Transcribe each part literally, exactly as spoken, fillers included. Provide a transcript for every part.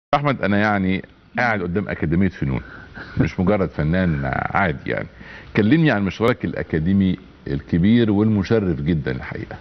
احمد، انا يعني قاعد قدام اكاديميه فنون، مش مجرد فنان عادي. يعني كلمني عن مشوارك الاكاديمي الكبير والمشرف جدا الحقيقه.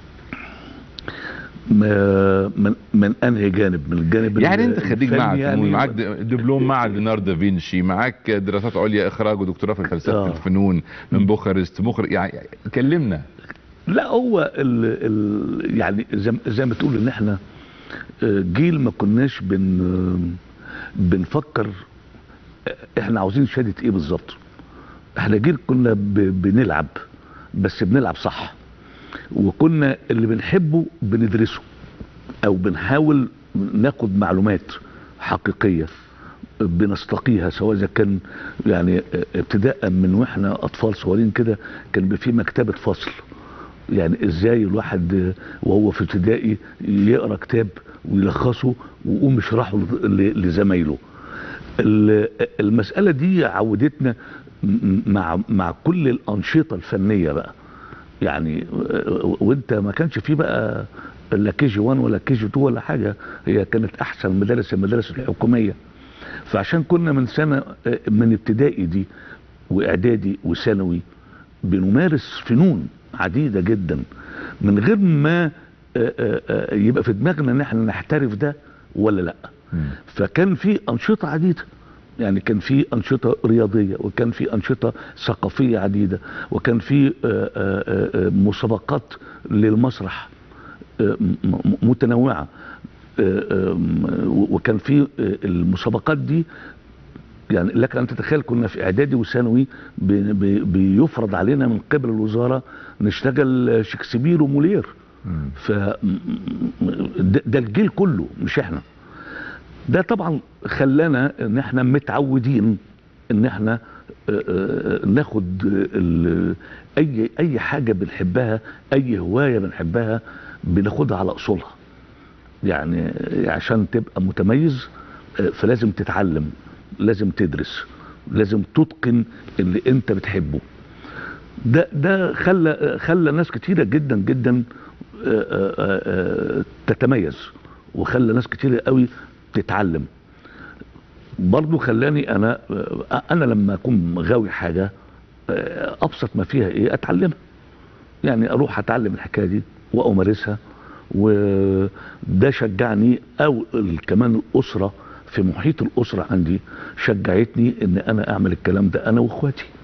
من من انهي جانب؟ من الجانب يعني انت خريج الفني معهد فنون، يعني معاك و... دبلوم معهد ليوناردو دافنشي، معاك دراسات عليا اخراج ودكتوراه في فلسفه اه الفنون من بوخارست، مخرج. يعني كلمنا. لا، هو ال... ال... يعني زي, زي ما تقول ان احنا جيل ما كناش بن بنفكر احنا عاوزين شهاده ايه بالظبط. احنا جيل كنا ب... بنلعب، بس بنلعب صح، وكنا اللي بنحبه بندرسه او بنحاول ناخد معلومات حقيقية بنستقيها، سواء اذا كان يعني ابتداء من واحنا اطفال صغيرين كده كان بيبقى في مكتبة فصل. يعني ازاي الواحد وهو في ابتدائي يقرا كتاب ويلخصه ويقوم يشرحه لزمايله. المسألة دي عودتنا مع مع كل الأنشطة الفنية بقى. يعني وانت ما كانش فيه بقى لا كي جي واحد ولا كي جي اتنين ولا حاجه، هي كانت احسن مدارس المدارس الحكوميه. فعشان كنا من سنه من ابتدائي دي واعدادي وثانوي بنمارس فنون عديده جدا من غير ما يبقى في دماغنا ان احنا نحترف ده ولا لا. فكان في انشطه عديده، يعني كان في أنشطة رياضية، وكان في أنشطة ثقافية عديدة، وكان في مسابقات للمسرح متنوعة، وكان في المسابقات دي يعني لك أن تتخيل كنا في إعدادي وثانوي بيفرض علينا من قبل الوزارة نشتغل شكسبير ومولير. ف ده الجيل كله مش احنا. ده طبعا خلانا ان احنا متعودين ان احنا ناخد اي اي حاجه بنحبها، اي هوايه بنحبها بناخدها على اصولها. يعني عشان تبقى متميز فلازم تتعلم، لازم تدرس، لازم تتقن اللي انت بتحبه. ده ده خلى خلى ناس كتيره جدا جدا تتميز، وخلى ناس كتيره قوي تتعلم. برضو خلاني انا انا لما اكون غاوي حاجه ابسط ما فيها ايه اتعلمها. يعني اروح اتعلم الحكايه دي وامارسها، وده شجعني. او كمان الاسره، في محيط الاسره عندي شجعتني ان انا اعمل الكلام ده انا واخواتي.